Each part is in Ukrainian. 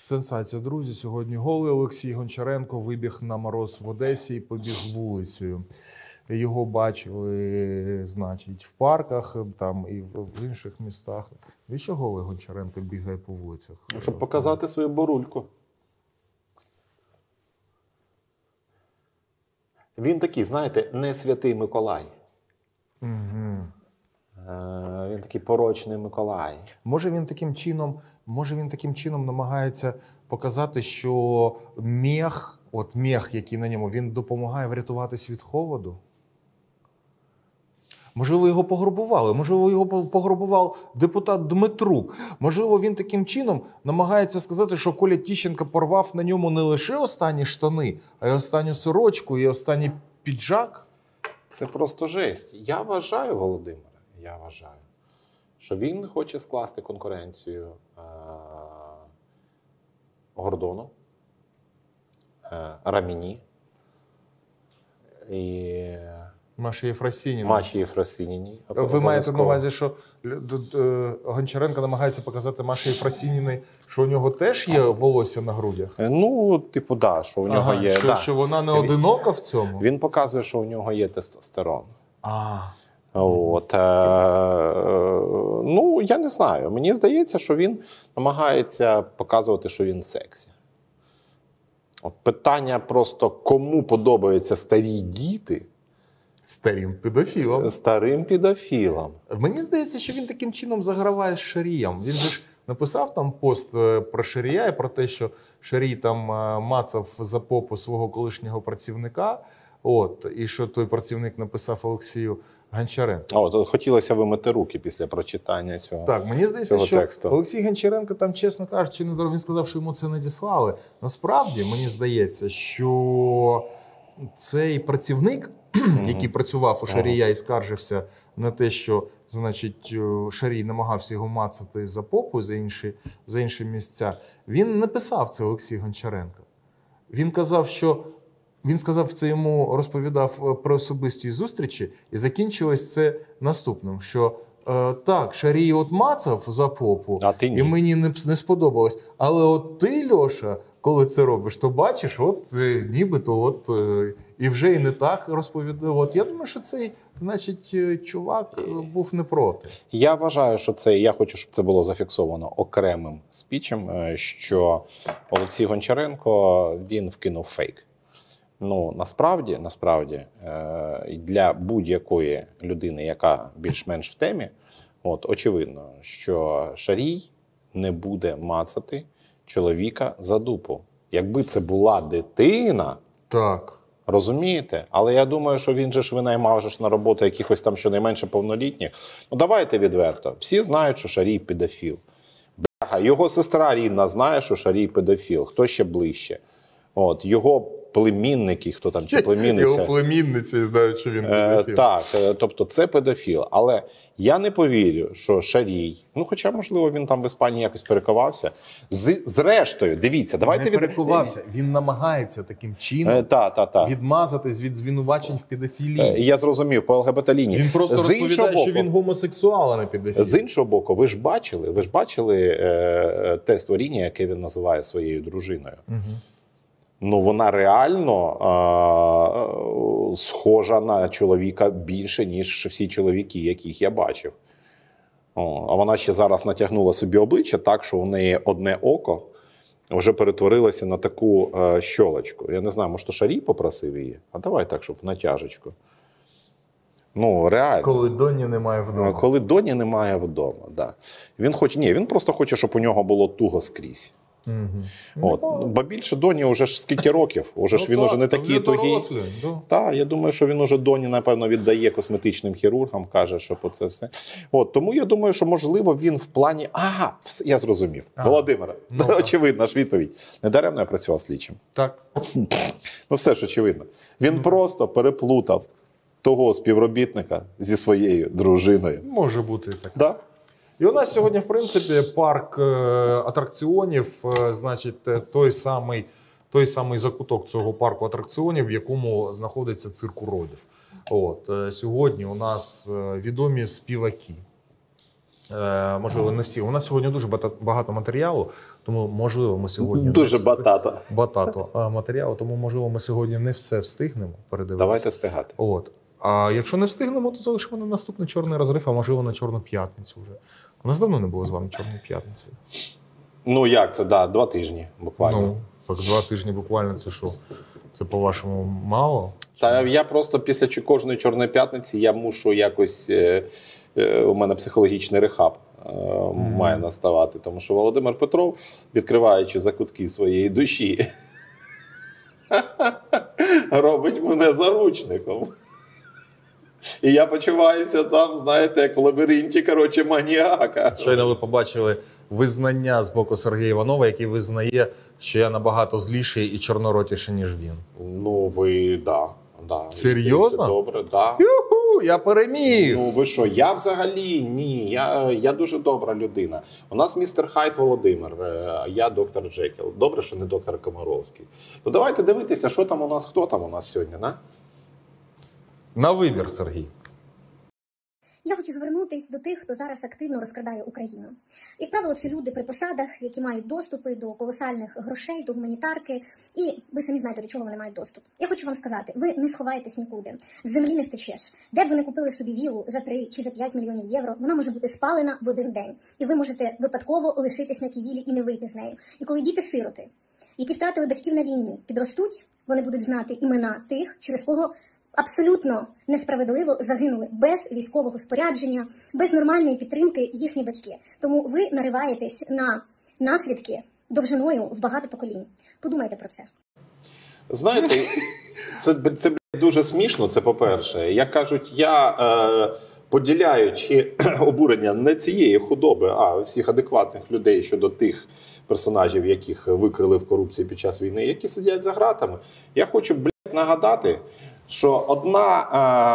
Сенсація, друзі. Сьогодні голий Олексій Гончаренко вибіг на мороз в Одесі і побіг вулицею. Його бачили, значить, в парках там і в інших містах. І що голий Гончаренко бігає по вулицях? Щоб показати свою борульку. Він такий, знаєте, не святий Миколай. Угу. Він такий порочний Миколай. Може він таким чином намагається показати, що мех, який на ньому, він допомагає врятуватись від холоду? Можливо, його пограбували, можливо, його пограбував депутат Дмитрук. Можливо, він таким чином намагається сказати, що Коля Тищенко порвав на ньому не лише останні штани, а й останню сорочку і останній піджак. Це просто жесть. Я вважаю, Володимире, що він хоче скласти конкуренцію Гордону, Раміні і Маші Єфросиніній. Ви маєте на увазі, що Гончаренко намагається показати Маші Єфросиніній, що у нього теж є волосся на грудях? Ну, типу, да, що у нього є. Що вона не одинока в цьому? Він показує, що у нього є тестостерон. От. Ну, я не знаю. Мені здається, що він намагається показувати, що він сексі. От питання просто, кому подобаються старі діти? Старим педофілом. Старим педофілом. Мені здається, що він таким чином заграває з Шарієм. Він же ж написав там пост про Шарія і про те, що Шарій там мацав за попу свого колишнього працівника. І що той працівник написав Олексію Гончаренку. Хотілося вимити руки після прочитання цього. Так, мені здається, що тексту. Олексій Гончаренко там, чесно кажучи, він сказав, що йому це надіслали. Насправді, мені здається, що цей працівник, який працював у Шарія і скаржився на те, що, значить, Шарій намагався його мацати за попу, за інші місця, він не писав це Олексій Гончаренко. Він сказав це йому, розповідав про особисті зустрічі, і закінчилось це наступним, що так, Шарій мацав за попу, і мені не сподобалось, але от ти, Льоша, коли це робиш, то бачиш, нібито і вже і не так розповідав. Я думаю, що цей, значить, чувак був не проти. Я вважаю, що я хочу, щоб це було зафіксовано окремим спічем, що Олексій Гончаренко, він вкинув фейк. Ну, насправді, для будь-якої людини, яка більш-менш в темі, очевидно, що Шарій не буде мацати чоловіка за дупу. Якби це була дитина, так. Розумієте? Але я думаю, що він же ж винаймав на роботу якихось там щонайменше повнолітніх. Ну, давайте відверто. Всі знають, що Шарій педофіл. Бляха, його сестра рідна знає, що Шарій педофіл. Хто ще ближче? Його племінники, хто там, чи племінниця. Його племінниці знають, що він педофіл. Так, тобто це педофіл. Але я не повірю, що Шарій, хоча, можливо, він там в Іспанії якось перекувався. Зрештою, дивіться, давайте... Не перекувався, він намагається таким чином відмазатись від звинувачень в педофілії. Я зрозумів, по ЛГБТ-лінії. Він просто розповідає, що він гомосексуал, а не педофіл. З іншого боку, ви ж бачили те створіння, яке він називає своєю дружиною? Угу. Вона реально схожа на чоловіка більше, ніж всі чоловіки, яких я бачив. А вона ще зараз натягнула собі обличчя так, що у неї одне око вже перетворилося на таку щолочку. Я не знаю, може, то Шарій попросив її? А давай так, щоб в натяжечку. Реально. Коли Доні немає вдома. Коли Доні немає вдома, да. Він просто хоче, щоб у нього було туго скрізь. Бо більше Доні вже ж скільки років, він вже не такий тугий. Так, я думаю, що він уже Доні, напевно, віддає косметичним хірургам, каже, що по це все. Тому я думаю, що, можливо, він в плані... Я зрозумів. Володимире, очевидна ж відповідь. Недаремно я працював слідчим. Так. Все ж очевидно. Він просто переплутав того співробітника зі своєю дружиною. Може бути і так. Да? І у нас сьогодні, в принципі, парк атракціонів, значить, той самий закуток цього парку атракціонів, в якому знаходиться цирк уродів. Сьогодні у нас відомі співаки. Можливо, не всі. У нас сьогодні дуже багато матеріалу, тому, можливо, ми сьогодні... Дуже багато. Багато матеріалу, тому, можливо, ми сьогодні не все встигнемо передивитися. Давайте встигати. От. А якщо не встигнемо, то залишимо на наступний Чорний розрив, а можливо на Чорну п'ятницю вже. У нас давно не було з вами Чорної п'ятниці. Ну як це, да, 2 тижні буквально. Ну, так 2 тижні буквально, це що? Це, по-вашому, мало? Та я просто після кожної Чорної п'ятниці я мушу якось, у мене психологічний рехаб має наставати. Тому що Володимир Петров, відкриваючи закутки своєї душі, робить мене заручником. І я почуваюся там, знаєте, як в лабіринті, коротше, маніака. Щойно ви побачили визнання з боку Сергія Іванова, який визнає, що я набагато зліший і чорноротіший, ніж він. Ну, ви, да. Серйозно? Це добре, да. Юху, я переміг! Ну, ви що, я взагалі, ні, я дуже добра людина. У нас містер Хайд Володимир, а я доктор Джекіл. Добре, що не доктор Комаровський. Ну, давайте дивитися, що там у нас, хто там у нас сьогодні, на? На вибір, Сергій. Я хочу звернутися до тих, хто зараз активно розкрадає Україну. Як правило, це люди при посадах, які мають доступи до колосальних грошей, до гуманітарки, і ви самі знаєте, до чого вони мають доступ. Я хочу вам сказати, ви не сховаєтесь нікуди, з землі не втечеш. Де б ви не купили собі віллу за 3 чи за 5 мільйонів євро, вона може бути спалена в один день. І ви можете випадково лишитись на тій віллі і не вийти з нею. І коли діти-сироти, які втратили батьків на війні, підростуть, вони будуть знати імена тих, через кого абсолютно несправедливо загинули без військового спорядження, без нормальної підтримки їхні батьки. Тому ви нариваєтесь на наслідки довжиною в багато поколінь. Подумайте про це. Знаєте, це дуже смішно, це по-перше. Як кажуть, я поділяючи обурення не цієї худоби, а всіх адекватних людей щодо тих персонажів, яких викрили в корупції під час війни, які сидять за ґратами, я хочу, нагадати, що одна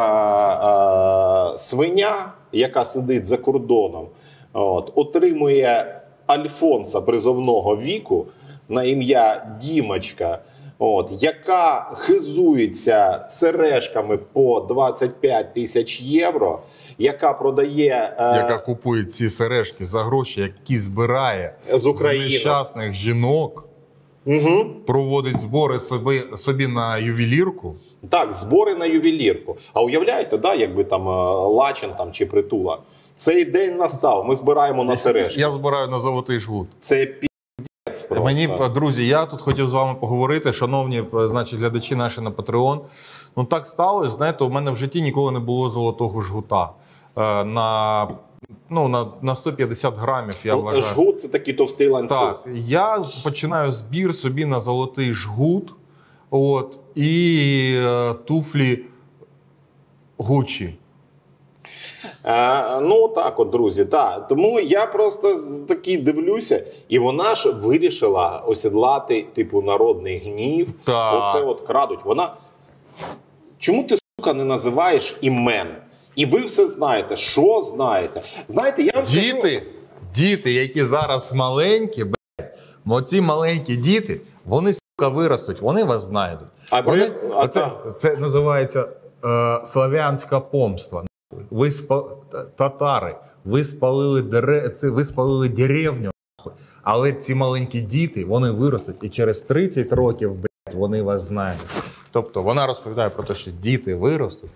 свиня, яка сидить за кордоном, отримує Альфонса призовного віку на ім'я Дімочка, яка хизується сережками по 25 тисяч євро, яка продає... Яка купує ці сережки за гроші, які збирає з нещасних жінок. Проводить збори собі на ювелірку. Так, збори на ювелірку. А уявляєте, да, якби там Лачин там, чи Притула. Цей день настав, ми збираємо на сережки. Я збираю на золотий жгут. Це піздець просто. Мені, друзі, я тут хотів з вами поговорити, шановні, значить, глядачі наші на Patreon. Ну так сталося, знаєте, у мене в житті ніколи не було золотого жгута. На 150 грамів, я вважаю. Жгут – це такий товстий ланцюг. Так, я починаю збір собі на золотий жгут, і туфлі Гуччі. Ну, так от, друзі, так. Тому я просто такий дивлюся, і вона ж вирішила осідлати, типу, народний гнів. Так. Оце от крадуть. Вона... Чому ти, сука, не називаєш імен? І ви все знаєте. Що знаєте? Знаєте, я вам скажу... Діти, які зараз маленькі, оці маленькі діти, вони, сука, виростуть, вони вас знайдуть. Це називається славянська помста. Татари, ви спалили деревню, але ці маленькі діти, вони виростуть, і через 30 років, вони вас знайдуть. Тобто вона розповідає про те, що діти виростуть.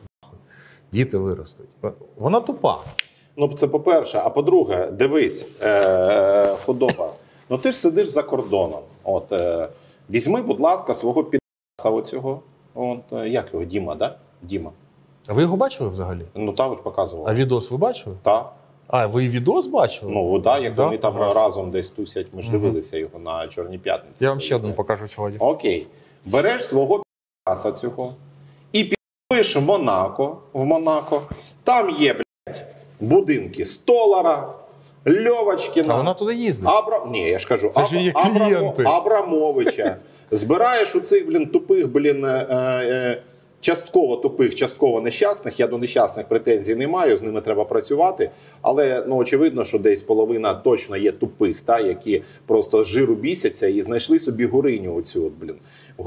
Вона тупа. Ну, це по-перше. А по-друге, дивись, худоба. Ну, ти ж сидиш за кордоном. Візьми, будь ласка, свого підаса оцього. Як його? Діма, да? Діма. А ви його бачили взагалі? Ну, та ви ж показували. А відос ви бачили? Так. А, ви і відос бачили? Ну, так, як вони там разом десь тусять. Ми ж дивилися його на Чорній п'ятниці. Я вам ще один покажу сьогодні. Окей. Береш свого підаса цього і підпишеш в Монако. Там є, будинки Столара, Льовочкіна. А вона туди їздить. Ні, я ж кажу, це ж є клієнти. Абрамовича. Збираєш у цих, тупих, частково тупих, частково нещасних. Я до нещасних претензій не маю, з ними треба працювати. Але, очевидно, що десь половина точно є тупих, які просто з жиру бісяться і знайшли собі гуриню оцю,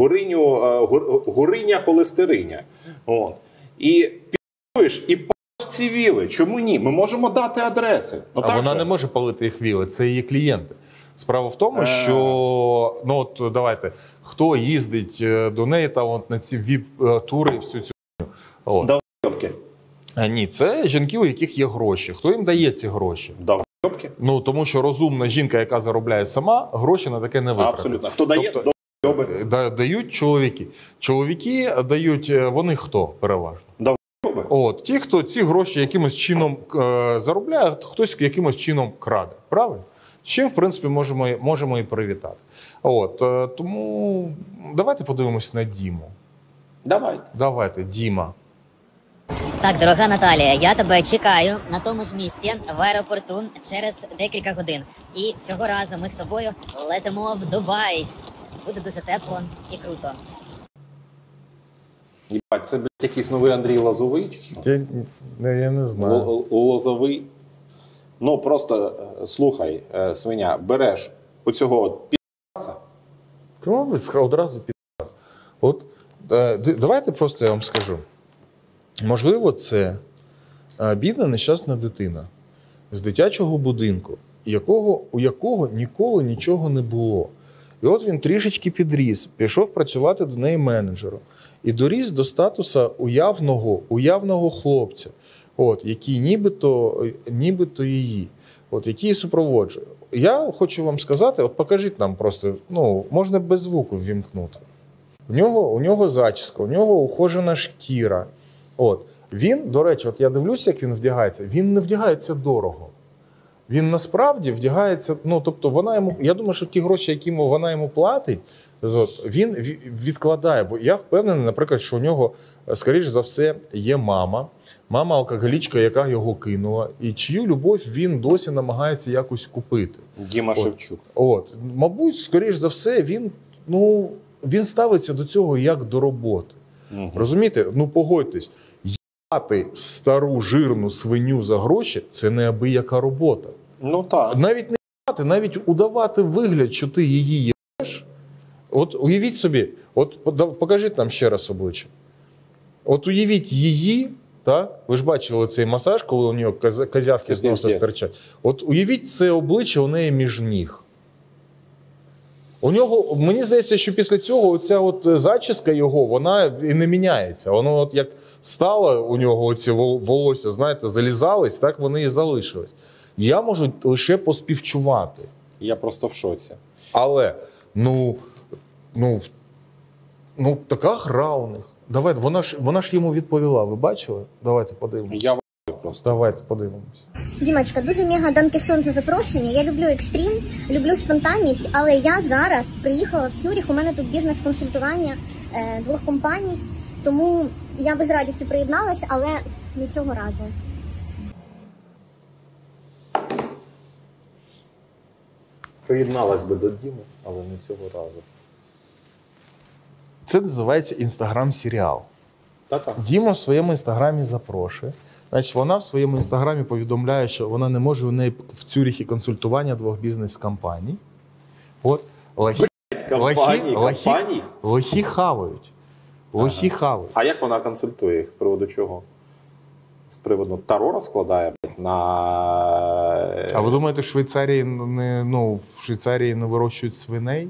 гуриня холестериня. І підпишеш, і ці віли. Чому ні? Ми можемо дати адреси. Ну, а так вона же? не може палити їх віли, це її клієнти. Справа в тому, що ну от давайте, хто їздить до неї там от на ці віп-тури, всю цю Довбьобки. Ні, це жінки, у яких є гроші. Хто їм дає ці гроші? Довбьобки. Ну тому що розумна жінка, яка заробляє сама, гроші на таке не витратить. Абсолютно. Хто дає? Тобто, дають чоловіки. Чоловіки дають, вони хто переважно? Довбьоби. От, ті, хто ці гроші якимось чином заробляє, хтось якимось чином краде. Правильно? З чим, в принципі, можемо і привітати. От, тому давайте подивимось на Діму. Давайте, Діма. Так, дорога Наталія, я тебе чекаю на тому ж місці в аеропорту через декілька годин. І цього разу ми з тобою летимо в Дубай. Буде дуже тепло і круто. Єбать, це, блядь, якийсь новий Андрій Лозовий чи що? Я не знаю. Лозовий. Ну, просто, слухай, свиня, береш оцього от пі***ца. Чому ви одразу підраз? От, давайте просто я вам скажу. Можливо, це бідна нещасна дитина з дитячого будинку, у якого ніколи нічого не було. І от він трішечки підріс, пішов працювати до неї менеджером і доріс до статусу уявного хлопця, от, який нібито її, от, який супроводжує. Я хочу вам сказати, от покажіть нам просто, ну, можна без звуку ввімкнути. У нього зачіска, у нього ухожена шкіра. От. Він, до речі, от я дивлюся, як він вдягається, він не вдягається дорого. Він насправді вдягається, ну, тобто я думаю, що ті гроші, які вона йому платить, він відкладає. Бо я впевнений, наприклад, що у нього, скоріш за все, є мама алкоголічка, яка його кинула, і чию любов він досі намагається якось купити. Діма Шевчук. От. Мабуть, скоріш за все, він ставиться до цього як до роботи. Угу. Розумієте? Ну, погодьтесь, їбати стару жирну свиню за гроші – це неабияка робота. Ну, так. Навіть не їбати, навіть удавати вигляд, що ти її їбеш. От уявіть собі, от покажіть нам ще раз обличчя. От уявіть її, так? Ви ж бачили цей масаж, коли у нього козявки з носа стирчать. От уявіть це обличчя у неї між ніг. У нього, мені здається, що після цього оця от зачіска його, вона і не міняється. Воно от як стало у нього оці волосся, знаєте, залізались, так вони і залишились. Я можу лише поспівчувати. Я просто в шоці. Але, така гра у них. Давайте, вона ж йому відповіла, ви бачили? Давайте подивимося. Я просто. Давайте подивимося. Дімочка, дуже мега данкішон за запрошення. Я люблю екстрім, люблю спонтанність, але я зараз приїхала в Цюріх. У мене тут бізнес-консультування 2 компаній, тому я би з радістю приєдналась, але не цього разу. Приєдналась би до Діми, але не цього разу. Це називається інстаграм-серіал. Так. Діма в своєму інстаграмі запрошує. Значить, вона в своєму інстаграмі повідомляє, що вона не може у неї в Цюріхі консультування 2 бізнес-компаній. От лохи хавають. Лохи хавають. А як вона консультує їх? З приводу чого? З приводу таро розкладає на... А ви думаєте, в Швейцарії не вирощують свиней?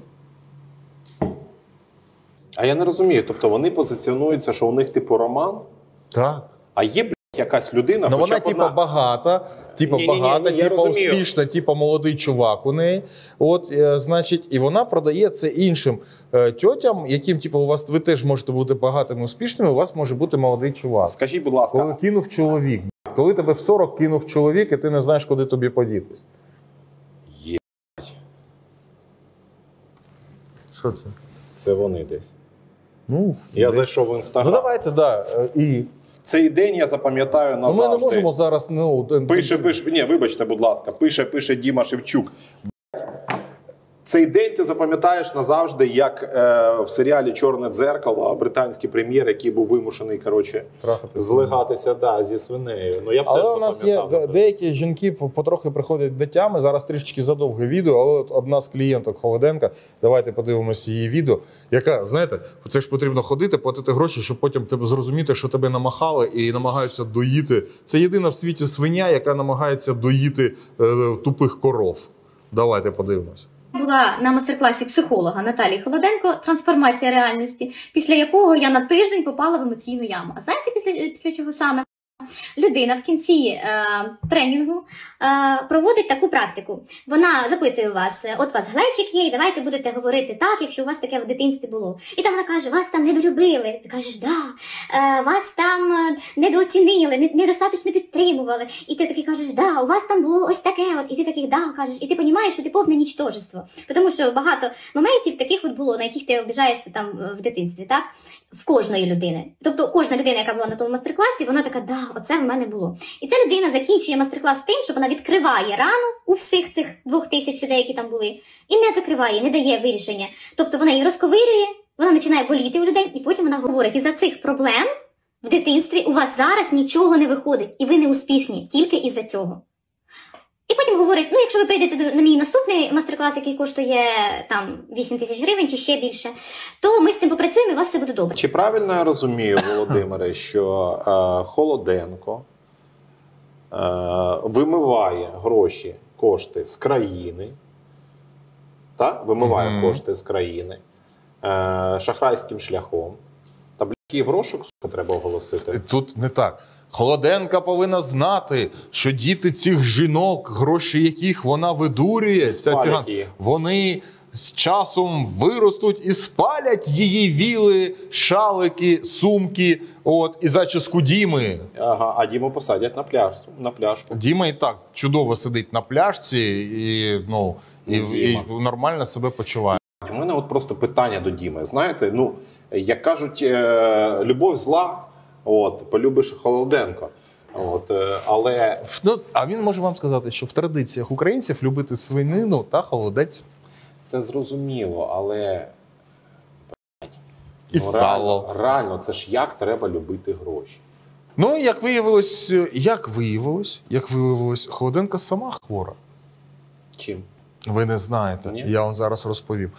А я не розумію. Тобто вони позиціонуються, що у них типу роман? Так. А є, блядь, якась людина, ну, вона типа багата, типа успішна, типа молодий чувак у неї. От, значить, і вона продає це іншим тьотям, яким, типу, ви теж можете бути багатими, успішними, у вас може бути молодий чувак. Скажіть, будь ласка. Коли кинув чоловік. Коли тебе в 40 кинув чоловік, і ти не знаєш, куди тобі подітись. Єбать. Що це? Це вони десь. Ну, я зайшов в інстаграм. Ну, давайте, і... Цей день я запам'ятаю назавжди. Ми не можемо зараз... Пише, ні, вибачте, будь ласка, пише Діма Шевчук. Цей день ти запам'ятаєш назавжди, як в серіалі «Чорне дзеркало» британський прем'єр, який був вимушений, коротше, злигатися зі свинею. Ну, я б але теж у нас є деякі жінки потрохи приходять до тями. Зараз трішечки задовге відео, але от одна з клієнток Холоденка, давайте подивимося її відео, яка, знаєте, це ж потрібно ходити, платити гроші, щоб потім тебе зрозуміти, що тебе намахали і намагаються доїти. Це єдина в світі свиня, яка намагається доїти тупих коров. Давайте подивимось. Була на мастер-класі психолога Наталії Холоденко «Трансформація реальності», після якого я на тиждень попала в емоційну яму. А знаєте, після чого саме? Людина в кінці тренінгу проводить таку практику. Вона запитує вас, от у вас глечик є, і давайте будете говорити так, якщо у вас таке в дитинстві було. І там вона каже, вас там недолюбили. Ти кажеш, да, вас там недооцінили, недостатньо підтримували. І ти такий кажеш, да, у вас там було ось таке, от. І ти такий, да, кажеш. І ти розумієш, що ти повне нічтожество. Тому що багато моментів таких от було, на яких ти обіжаєшся там в дитинстві, так? В кожної людини. Тобто кожна людина, яка була на тому мастер-класі, вона така, да, оце в мене було. І ця людина закінчує мастер-клас тим, що вона відкриває рану у всіх цих 2000 людей, які там були, і не закриває, не дає вирішення. Тобто вона її розковирює, вона починає боліти у людей, і потім вона говорить, із-за цих проблем в дитинстві у вас зараз нічого не виходить, і ви не успішні, тільки із-за цього. І потім говорить, ну якщо ви прийдете на мій наступний мастер-клас, який коштує там 8 тисяч гривень чи ще більше, то ми з цим попрацюємо і у вас все буде добре. Чи правильно я розумію, Володимире, що Холоденко вимиває гроші, кошти з країни, так? Вимиває кошти з країни шахрайським шляхом, та і в розшук треба оголосити? Тут не так. Холоденка повинна знати, що діти цих жінок, гроші яких вона видурює, вони з часом виростуть і спалять її віли, шалики, сумки, і зачіску Діми. Ага, а Діму посадять на пляшку. Діма і так чудово сидить на пляшці і нормально себе почуває. У мене от просто питання до Діми. Знаєте, як кажуть, любов зла, полюбиш Холоденко. Але... А він може вам сказати, що в традиціях українців любити свинину та холодець. Це зрозуміло, але... І сало. Реально, це ж як треба любити гроші. Як виявилось, Холоденко сама хвора. Чим? Ви не знаєте. Ні? Я вам зараз розповім.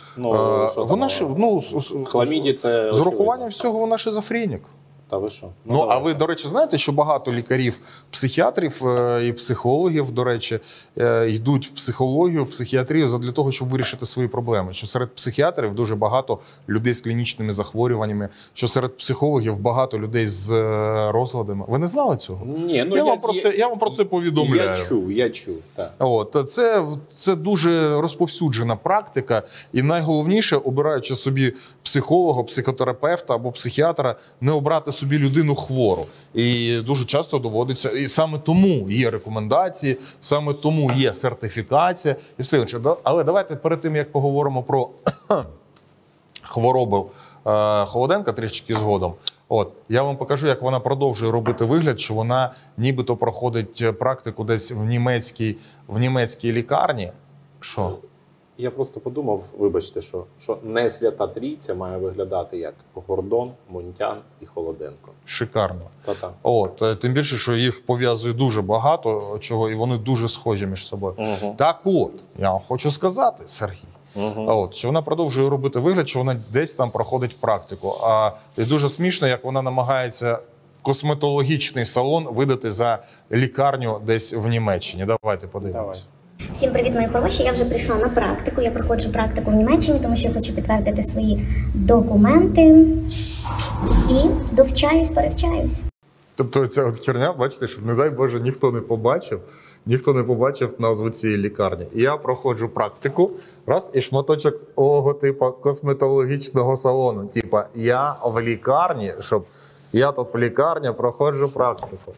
Хламіді це... З урахуванням всього вона шизофренік. Та ви що? А ви, до речі, знаєте, що багато лікарів, психіатрів і психологів, до речі, йдуть в психологію, в психіатрію для того, щоб вирішити свої проблеми. Що серед психіатрів дуже багато людей з клінічними захворюваннями, що серед психологів багато людей з розладами. Ви не знали цього? Ні, я вам про це повідомляю. Я чув. Так. Це дуже розповсюджена практика. І найголовніше, обираючи собі психолога, психотерапевта або психіатра, не обрати собі людину хвору. І дуже часто доводиться, і саме тому є рекомендації, саме тому є сертифікація і все інше. Але давайте перед тим, як поговоримо про хворобу Холоденка трішки згодом, я вам покажу, як вона продовжує робити вигляд, що вона нібито проходить практику десь в німецькій лікарні. Що? Я просто подумав, вибачте, що не Свята Трійця має виглядати як Гордон, Мунтян і Холоденко. Шикарно. Та-та. Тим більше, що їх пов'язує дуже багато чого, і вони дуже схожі між собою. Так я вам хочу сказати, Сергій, що вона продовжує робити вигляд, що вона десь там проходить практику. І дуже смішно, як вона намагається косметологічний салон видати за лікарню десь в Німеччині. Давайте подивимось. Всім привіт, мої хороші. Я вже прийшла на практику. Я проходжу практику в Німеччині, тому що я хочу підтвердити свої документи. І довчаюсь, перевчаюсь. Тобто ця херня, бачите, щоб, не дай Боже, ніхто не побачив назву цієї лікарні. І я проходжу практику, і шматочок логотипа косметологічного салону. Я в лікарні, я тут в лікарні проходжу практику.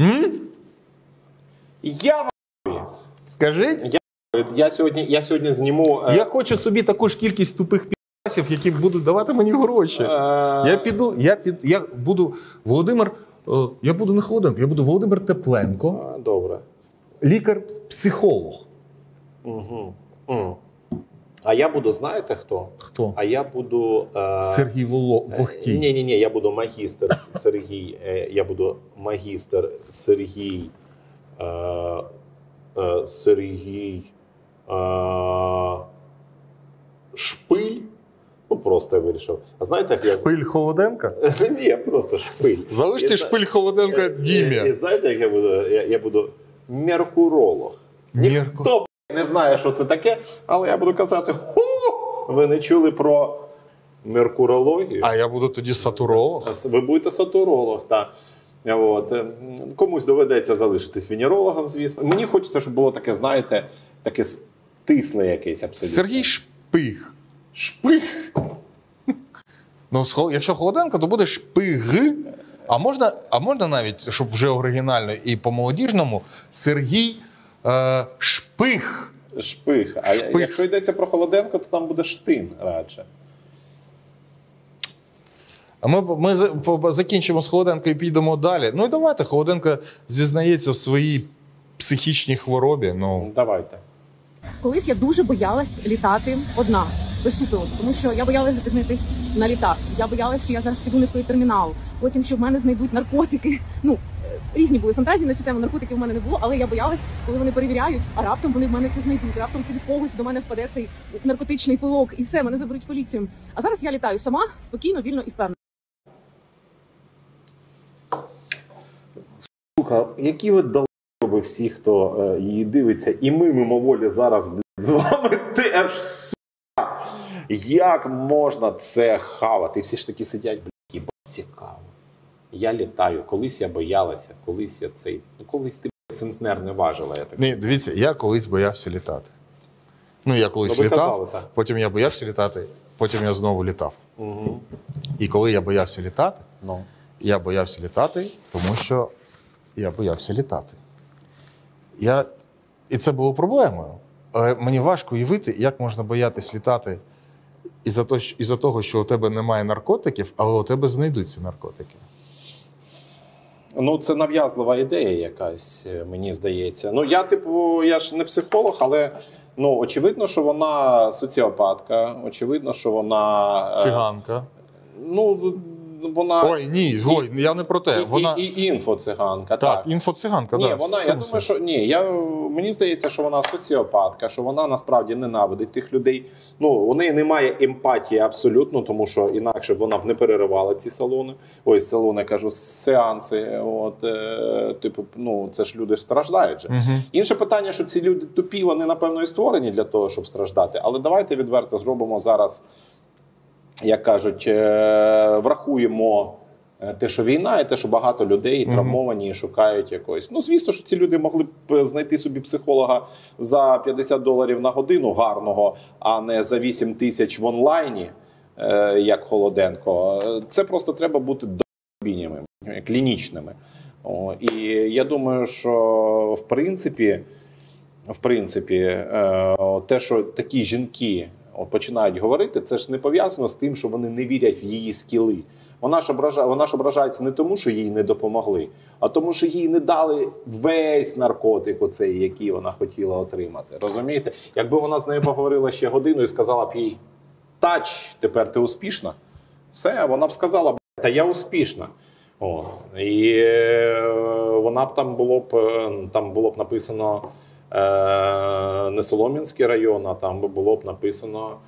Скажіть? Я сьогодні зніму... Я хочу собі таку ж кількість тупих підрасів, які будуть давати мені гроші. Я буду Володимир, я буду не Холоденко, я буду Володимир Тепленко. Добре. Лікар-психолог. А я буду, знаєте хто? Хто? А я буду... Сергій Вогкий. Ні, я буду магістр Сергій. Я буду магістр Сергій. Сергій Шпиль. Ну, просто я вирішив. А знаєте, як я... Шпиль Холоденка? Ні, просто Шпиль. Залиште Шпиль Холоденка Дімі. І знаєте, як я буду? Я буду меркуролог. Ніхто не знає, що це таке, але я буду казати: «Хо! Ви не чули про меркурологію?» А я буду тоді сатуролог? Ви будете сатуролог, так. От. Комусь доведеться залишитись венерологом, звісно. Мені хочеться, щоб було таке, знаєте, таке стисле якесь абсолютно. Сергій Шпиг. Шпиг? Ну, якщо Холоденко, то буде Шпиг. А можна навіть, щоб вже оригінально і по-молодіжному, Сергій Шпиг. Шпиг. А якщо йдеться про Холоденко, то там буде Штин радше. А ми закінчимо з Холоденко і підемо далі. Ну і давайте, Холоденко зізнається в своїй психічній хворобі. Ну. Давайте. Колись я дуже боялась літати одна, без супроводу, тому що я боялась запізнитись на літак. Я боялась, що я зараз піду не в той термінал, потім, що в мене знайдуть наркотики. Ну, різні були фантазії на цю тему, наркотиків в мене не було, але я боялась, коли вони перевіряють, а раптом вони в мене це знайдуть, раптом це від когось до мене впаде цей наркотичний пилок, і все, мене заберуть в поліцію. А зараз я літаю сама, спокійно, вільно і впевнено. Слухай, які ви долбоби всі, хто її дивиться, і ми мимоволі зараз, блядь, з вами теж, сука. Як можна це хавати? І всі ж таки сидять, блядь, їбать, цікаво. Я літаю, колись я боялася, колись я цей... Ну, колись ти, блядь, центнер не важила, я так. Ні, дивіться, я колись боявся літати. Ну, я колись літав, казали, так. потім я боявся літати, потім я знову літав. Угу. І коли я боявся літати, Ну. я боявся літати, тому що я боявся літати. І це було проблемою. Але мені важко уявити, як можна боятись літати із-за того, що у тебе немає наркотиків, але у тебе знайдуться наркотики. Ну, це нав'язлива ідея якась, мені здається. Ну, я ж не психолог, але, ну, очевидно, що вона соціопатка, очевидно, що вона... Циганка. Ну, вона... Ой, ні, я не про те. І інфоциганка, так. Інфоциганка, ні, так. Я думаю, що мені здається, що вона соціопатка, що вона насправді ненавидить тих людей. Ну, у неї немає емпатії абсолютно, тому що інакше вона б не переривала ці салони. Ой, салони, кажу, сеанси. От, типу, ну, це ж люди страждають же. Угу. Інше питання, що ці люди тупі, вони, напевно, і створені для того, щоб страждати. Але давайте відверто зробимо зараз, як кажуть, врахуємо те, що війна, і те, що багато людей травмовані і шукають якоїсь. Ну, звісно, що ці люди могли б знайти собі психолога за $50 на годину гарного, а не за 8 тисяч в онлайні, як Холоденко. Це просто треба бути добіннями, клінічними. І я думаю, що в принципі, те, що такі жінки починають говорити, це ж не пов'язано з тим, що вони не вірять в її скіли. Вона ж ображається не тому, що їй не допомогли, а тому, що їй не дали весь наркотик оцей, який вона хотіла отримати. Розумієте? Якби вона з нею поговорила ще годину і сказала б їй: «Тач, тепер ти успішна?» Все, вона б сказала: «Та я успішна». О, і вона б там було б написано не Солом'янський район, а там було б написано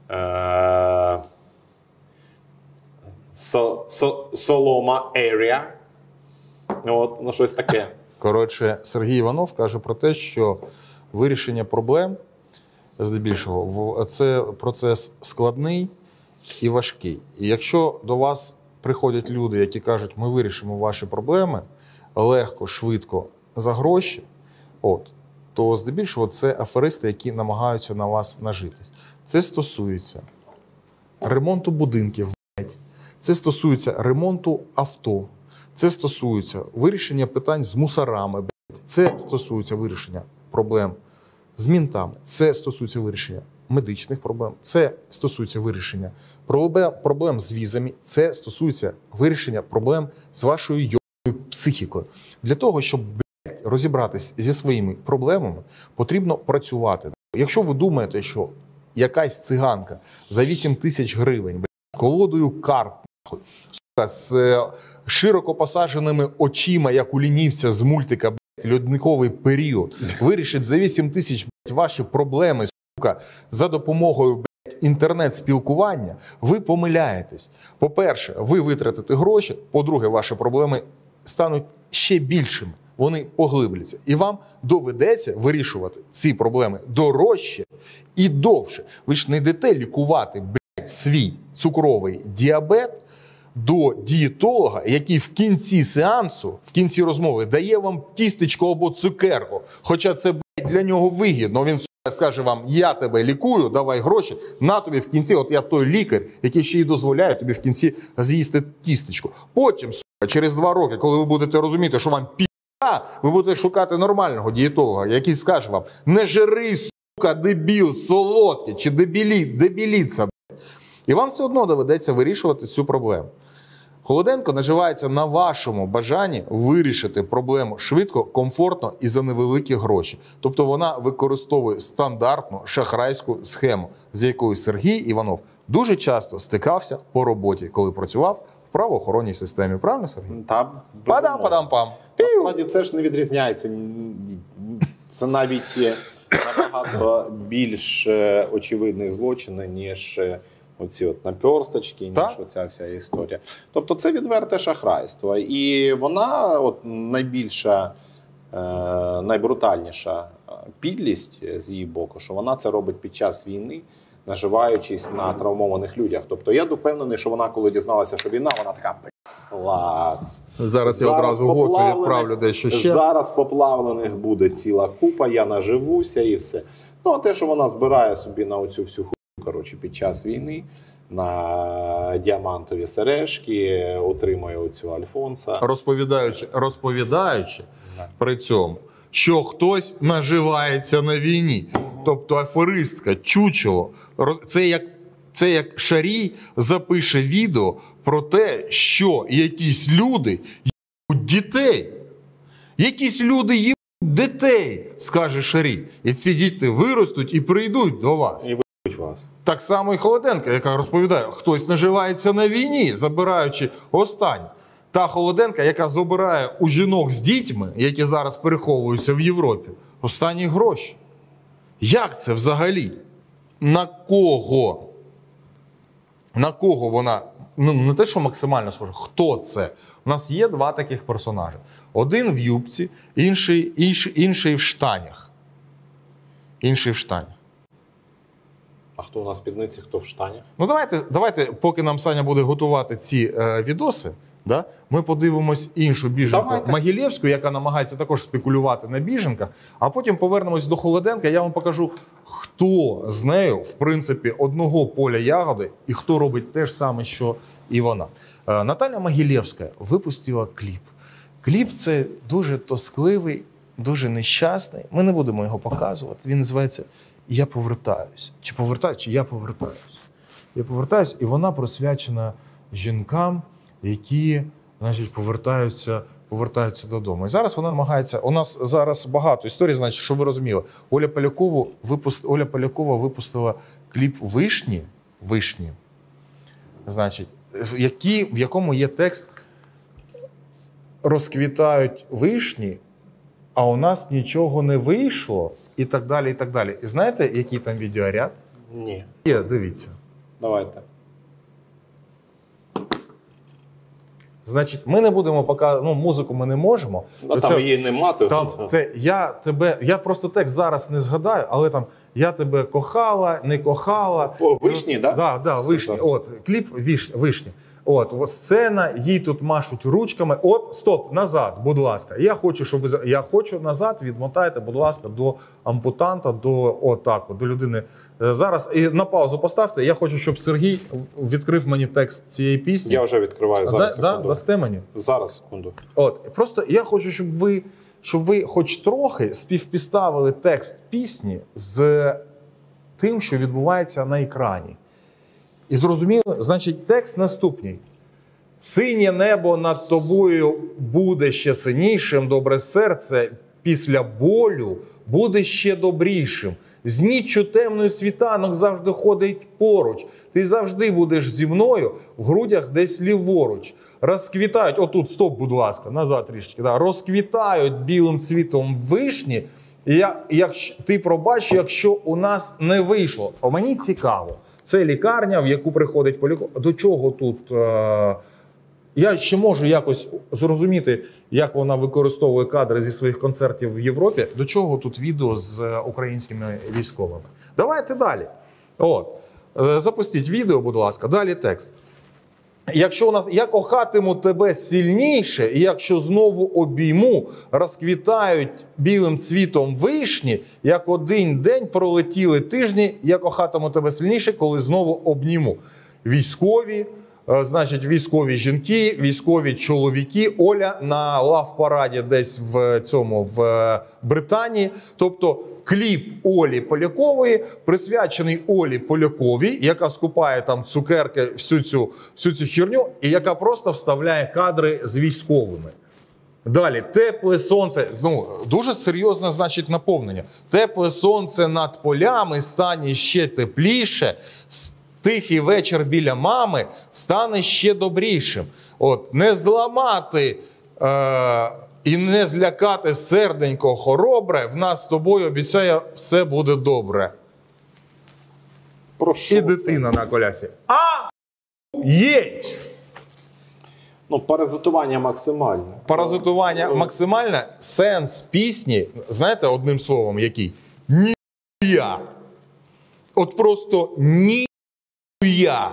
Солома Area. От, ну, щось таке. Коротше, Сергій Іванов каже про те, що вирішення проблем, здебільшого, це процес складний і важкий. І якщо до вас приходять люди, які кажуть: ми вирішимо ваші проблеми легко, швидко, за гроші, то здебільшого це аферисти, які намагаються на вас нажитись. Це стосується ремонту будинків, це стосується ремонту авто, це стосується вирішення питань з мусорами, це стосується вирішення проблем з мінтами, це стосується вирішення медичних проблем, це стосується вирішення проблем з візами, це стосується вирішення проблем з вашою йобною психікою. Для того, щоб розібратись зі своїми проблемами, потрібно працювати. Якщо ви думаєте, що якась циганка за 8 тисяч гривень, блядь, колодою карт, нахуй, сука, з широко посадженими очима, як у лінівця з мультика, блядь, «Льодниковий період», вирішить за 8 тисяч, блядь, ваші проблеми, сука, за допомогою, блядь, інтернет-спілкування, ви помиляєтесь. По-перше, ви витратите гроші, по-друге, ваші проблеми стануть ще більшими. Вони поглибляться. І вам доведеться вирішувати ці проблеми дорожче і довше. Ви ж не йдете лікувати, блядь, свій цукровий діабет до дієтолога, який в кінці сеансу, в кінці розмови дає вам тістечко або цукерку. Хоча це, блядь, для нього вигідно. Він скаже вам: я тебе лікую, давай гроші, на тобі в кінці, от я той лікар, який ще й дозволяє тобі в кінці з'їсти тістечко. Потім, через 2 роки, коли ви будете розуміти, що вам ви будете шукати нормального дієтолога, який скаже вам: не жири, сука, дебіл, солодке, чи дебіліця. І вам все одно доведеться вирішувати цю проблему. Холоденко наживається на вашому бажанні вирішити проблему швидко, комфортно і за невеликі гроші. Тобто вона використовує стандартну шахрайську схему, з якою Сергій Іванов дуже часто стикався по роботі, коли працював в правоохоронній системі. Правильно, Сергій? Та, Падам-падам-пам. Насправді це ж не відрізняється. Це навіть набагато більш очевидний злочин, ніж оці от наперсточки, ніж оця вся історія. Тобто це відверте шахрайство. І вона от найбільша, найбрутальніша підлість з її боку, що вона це робить під час війни, наживаючись на травмованих людях. Тобто я впевнений, що вона, коли дізналася, що війна, вона така: клас. Зараз я одразу Гоцу відправлю дещо ще. Зараз поплавлених буде ціла купа, я наживуся і все. Ну, а те, що вона збирає собі на оцю всю хуйню, коротше, під час війни, на діамантові сережки, отримує оцю Альфонса. Розповідаючи при цьому, що хтось наживається на війні. Тобто аферистка, чучело. Це як Шарій запише відео про те, що якісь люди їбуть дітей. Якісь люди їбуть дітей, скаже Шарій. І ці діти виростуть і прийдуть до вас. І виб'ють вас. Так само і Холоденко, яка розповідає, хтось наживається на війні, забираючи останнє. Та Холоденка, яка забирає у жінок з дітьми, які зараз переховуються в Європі, останні гроші. Як це взагалі? На кого? На кого вона, ну не те, що максимально схоже, хто це? У нас є 2 таких персонажі. Один в юбці, інший в штанях. Інший в штанях. А хто у нас в спідниці, хто в штанях? Ну давайте, поки нам Саня буде готувати ці відоси, да, ми подивимось іншу біженку Могилєвську, яка намагається також спекулювати на біженках, а потім повернемось до Холоденка, я вам покажу, хто з нею, в принципі, одного поля ягоди і хто робить те ж саме, що і вона. Наталя Могилєвська випустила кліп. Кліп – це дуже тоскливий, дуже нещасний. Ми не будемо його показувати. Він називається «Я повертаюсь». Чи повертаюсь, чи «Я повертаюсь». «Я повертаюсь», і вона присвячена жінкам, які, значить, повертаються додому. І зараз вона намагається, у нас зараз багато історій, значить, щоб ви розуміли. Оля Полякова випустила кліп «Вишні», значить, в якому є текст «Розквітають вишні, а у нас нічого не вийшло», і так далі, і так далі. І знаєте, який там відеоряд? Ні. Є, дивіться. Давайте. Значить, ми не будемо показувати, ну, музику ми не можемо. Ну, там її нема. Я просто текст зараз не згадаю, але там «Я тебе кохала, не кохала». О, «Вишні», так? Так, «Вишні». От, кліп «Вишні». От, сцена, їй тут машуть ручками. От, стоп, назад, будь ласка. Я хочу назад, відмотайте, будь ласка, до ампутанта, до людини. Зараз і на паузу поставте. Я хочу, щоб Сергій відкрив мені текст цієї пісні. Я вже відкриваю, зараз секунду. Дасте мені? Зараз, секунду. От, просто я хочу, щоб ви хоч трохи співпідставили текст пісні з тим, що відбувається на екрані. І зрозуміло, значить, текст наступний. «Синє небо над тобою буде ще синішим, добре серце після болю буде ще добрішим. З ніччю темною світанок завжди ходить поруч. Ти завжди будеш зі мною в грудях десь ліворуч. Розквітають, отут, стоп, будь ласка, назад трішечки, да, розквітають білим цвітом вишні. Ти пробач, якщо у нас не вийшло. Мені цікаво, це лікарня, в яку приходить поляков. До чого тут? Я ще можу якось зрозуміти, як вона використовує кадри зі своїх концертів в Європі. До чого тут відео з українськими військовими? Давайте далі. От. Запустіть відео, будь ласка. Далі текст. Якщо у нас я кохатиму тебе сильніше, і якщо знову обійму, розквітають білим цвітом вишні, як один день пролетіли тижні, я кохатиму тебе сильніше, коли знову обніму. Військові, значить, військові жінки, військові чоловіки. Оля на лав-параді десь в Британії. Тобто кліп Олі Полякової присвячений Олі Поляковій, яка скупає там цукерки, всю цю херню, і яка просто вставляє кадри з військовими. Далі, тепле сонце, дуже серйозне, значить, наповнення. Тепле сонце над полями стане ще тепліше, тихий вечір біля мами стане ще добрішим. От, не зламати і не злякати серденько хоробре, в нас з тобою, обіцяє, все буде добре. Прошу. І дитина на колясі. Єть! Паразитування максимальне. Паразитування максимальне. Сенс пісні, знаєте, одним словом, який? Ніхуя. От просто ніхуя.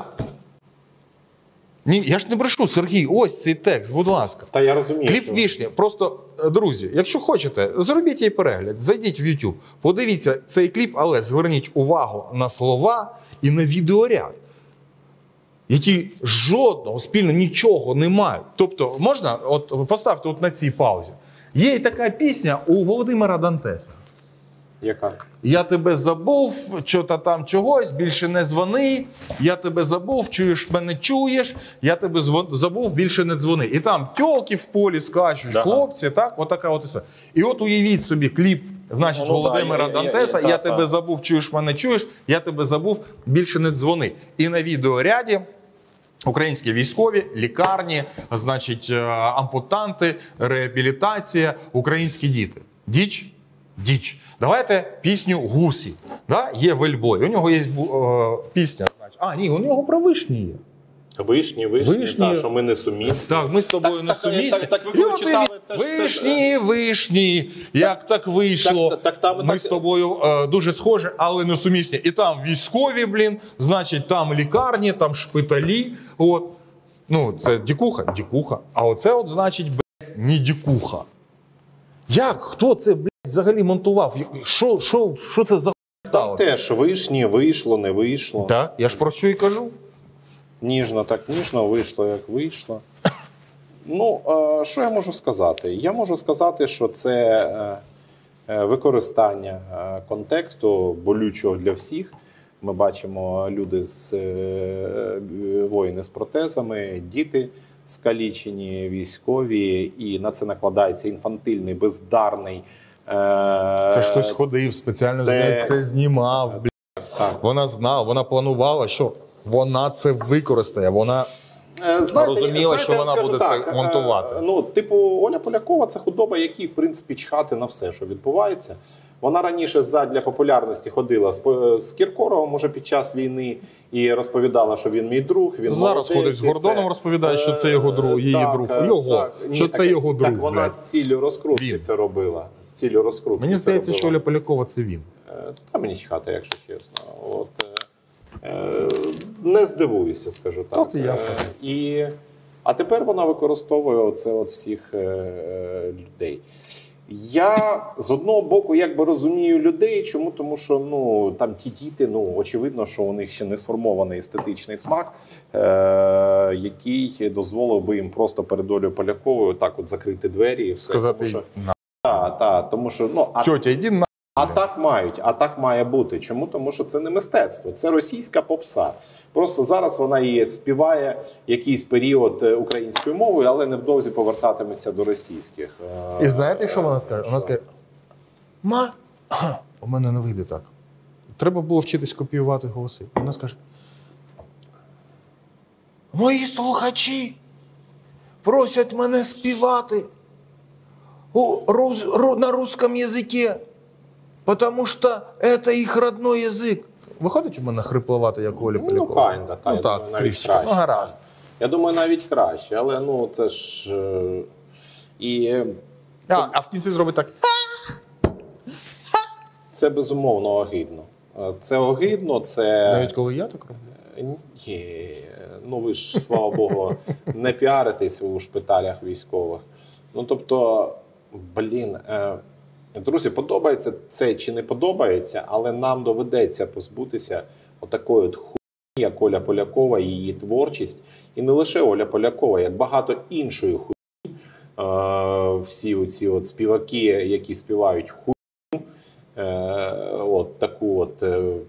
Я ж не брешу, Сергій, ось цей текст, будь ласка. Та я розумію. Кліп вішні. Просто, друзі, якщо хочете, зробіть їй перегляд, зайдіть в YouTube, подивіться цей кліп, але зверніть увагу на слова і на відеоряд, які жодного спільного нічого не мають. Тобто, можна, от поставте от на цій паузі. Є і така пісня у Володимира Дантеса. Яка? Я тебе забув, що-то там чогось, більше не дзвони, я тебе забув, чуєш, мене чуєш, я тебе забув, більше не дзвони. І там тьолки в полі скачуть, хлопці, так, отака от історія. І от уявіть собі кліп, значить, Володимира Дантеса, я тебе забув, чуєш, мене чуєш, я тебе забув, більше не дзвони. І на відеоряді українські військові, лікарні, значить, ампутанти, реабілітація, українські діти. Діч? Діч. Давайте пісню «Гусі». Да? Є Вельбой. У нього є пісня. Ні, у нього про вишні є. Вишні, та, що ми не сумісні. Так, ми з тобою не сумісні. Так ви коли читали, це ж... Вишні, як так вийшло. Ми з тобою дуже схожі, але не сумісні. І там військові, значить, там лікарні, там шпиталі. От. Це дікуха? Дікуха. А оце, от, значить, не дікуха. Як? Хто це, взагалі монтував? Що це за там теж вишні, вийшло, не вийшло. Так, я ж про що і кажу. Ніжно, так ніжно, вийшло, як вийшло. Що я можу сказати? Я можу сказати, що це використання контексту, болючого для всіх. Ми бачимо люди воїни з протезами, діти скалічені, військові, і на це накладається інфантильний, бездарний. Це ж хтось ходив, спеціально це знімав. Вона знала, вона планувала, що вона це використає, вона розуміла, що вона буде це монтувати. Оля Полякова – це худоба, якій, в принципі, чхати на все, що відбувається. Вона раніше задля популярності ходила з Кіркоровим уже під час війни і розповідала, що він мій друг, він зараз молодець. Ходить з Гордоном, розповідає, що це його друг, її друг. Це його друг. Так вона з ціллю розкрутки це робила. Мені здається, що Оля Полякова – це він. Та мені чхати, якщо чесно. Не здивуюся, скажу так. А тепер вона використовує оце всіх людей. Я з одного боку розумію людей, чому? Тому що там ті діти, очевидно, що у них ще не сформований естетичний смак, який дозволив би їм просто перед Олею Поляковою так от закрити двері і все. Сказати, тому що тьотя, йди на. А так має бути. Чому? Тому що це не мистецтво, це російська попса. Просто зараз вона її співає якийсь період українською мовою, але невдовзі повертатиметься до російських. І знаєте, що вона скаже? Вона скаже: у мене не вийде так. Треба було вчитись копіювати голоси. Вона скаже: мої слухачі просять мене співати на русском языке, потому что это их родной язык. Виходить у мене хрипловато, як Оля Полякова? Ну, Ну, я так, думаю, навіть трішки. краще. Ну, гаразд. Я думаю, навіть краще, але ну це ж А в кінці зробить так. це безумовно огидно. Це огидно, це Навіть коли я так роблю. Ні, ну ви ж, слава Богу, не піаритесь у шпиталях військових. Ну тобто, друзі, подобається це чи не подобається, але нам доведеться позбутися отакої от хуйні, як Оля Полякова і її творчість. І не лише Оля Полякова, як багато іншої хуйні. Всі оці от співаки, які співають хуйню, от таку от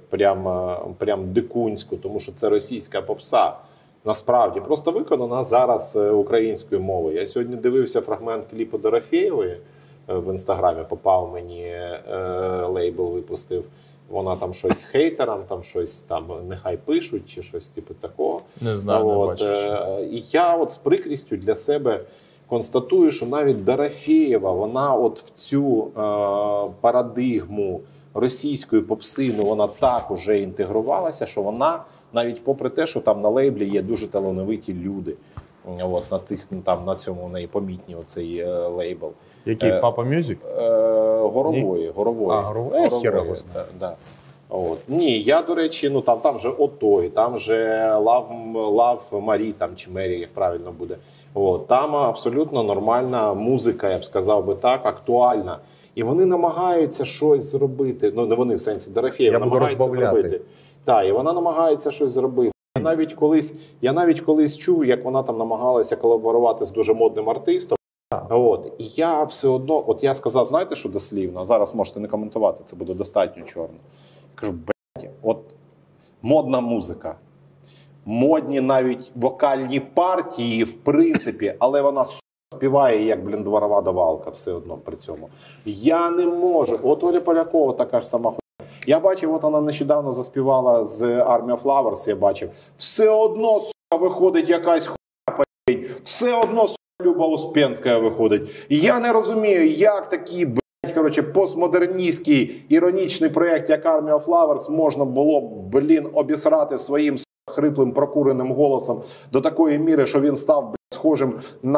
прям дикунську, тому що це російська попса. Насправді, просто виконана зараз українською мовою. Я сьогодні дивився фрагмент кліпу Дорофєєвої, в інстаграмі попав мені, лейбл випустив. Вона там щось хейтерам, там щось там нехай пишуть, чи щось типу такого. Не знаю, не бачу. І я от з прикрістю для себе констатую, що навіть Дорофєєва, вона от в цю парадигму російської попси, ну вона так уже інтегрувалася, що вона, навіть попри те, що там на лейблі є дуже талановиті люди, от на цьому в неї помітні оцей лейбл. Який? Папа Мюзик? Горової. А, Горової? Да. От. Ні, я, до речі, ну там же Отой, там же Лав Марі, там чи Мері, як правильно буде. От. Там абсолютно нормальна музика, я б сказав би так, актуальна. І вони намагаються щось зробити. Ну, не вони, в сенсі Дорофєєва намагається зробити. Так, і вона намагається щось зробити. Я навіть колись чув, як вона там намагалася колаборувати з дуже модним артистом. От. І я все одно, от я сказав, знаєте, що дослівно, зараз можете не коментувати, це буде достатньо чорно. Я кажу, от модна музика, модні навіть вокальні партії, в принципі, але вона співає, як, дворова давалка все одно при цьому. Я не можу. От Оля Полякова така ж сама хуйня. Я бачив, от вона нещодавно заспівала з Army of Lovers, я бачив. Все одно, виходить якась хуйня, все одно, Люба Успенська виходить. І я не розумію, як такий, постмодерністський, іронічний проєкт, як Army of Lovers, можна було, обісрати своїм хриплим прокуреним голосом до такої міри, що він став, схожим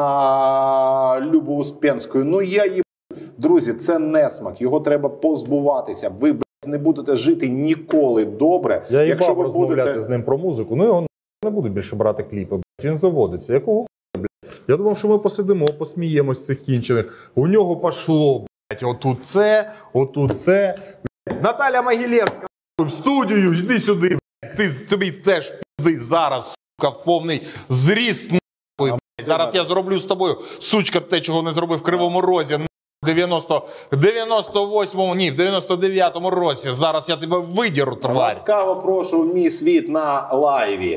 на Любу Успенську. Ну я їб... Друзі, це несмак, його треба позбуватися. Ви, не будете жити ніколи добре. Я їбав розмовляти з ним про музику, ну його не буду більше брати кліпи, він заводиться. Якого хуя, блядь? Я думав, що ми посидимо, посміємось з цих кінчених. У нього пошло, блядь, отут це. Блядь. Наталя Могилевська, в студію, йди сюди, блядь. Тобі теж пізди зараз, сука, в повний зріст, нахуй, блядь. Зараз я зроблю з тобою, сучка, те, чого не зробив в Кривому Розі, в 98-му, ні, в 99-му році. Зараз я тебе видіру, тварь. Ласкаво прошу в мій світ на лайві.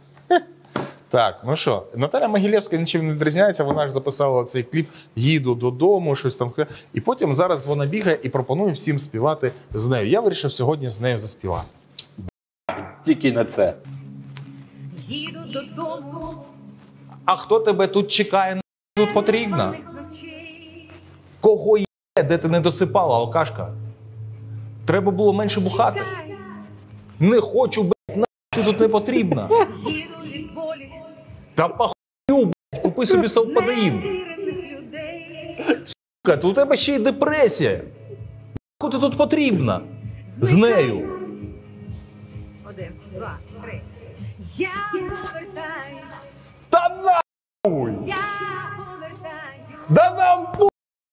Так, ну що, Наталя Могилевська нічим не відрізняється, вона ж записала цей кліп «Їду додому», щось там. І потім зараз вона бігає і пропонує всім співати з нею. Я вирішив сьогодні з нею заспівати. Тільки на це. Їду додому. А хто тебе тут чекає, тут потрібно? Кого є, де ти не досипала, алкашка? Треба було менше бухати. Не хочу, блядь, ти тут не потрібна. Їду від болі. Та похую, блядь, купи собі совпадеїн. Сука, у тебе ще й депресія. Нахуй ти тут потрібна? З нею. 1, 2, 3. Я повертаю. Та нахуй! Я повертаю. Да нам похуй!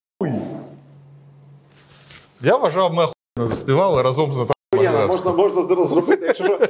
Я вважав, ми охуєнно заспівали разом з Наталією Могилевською. Можна зараз зробити, якщо що,